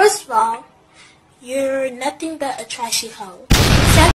First of all, you're nothing but a trashy hoe.